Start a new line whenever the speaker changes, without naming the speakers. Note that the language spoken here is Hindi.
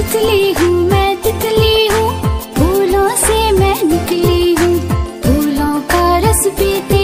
तितली हूँ मैं तितली हूँ, फूलों से मैं निकली हूँ, फूलों का रस पीते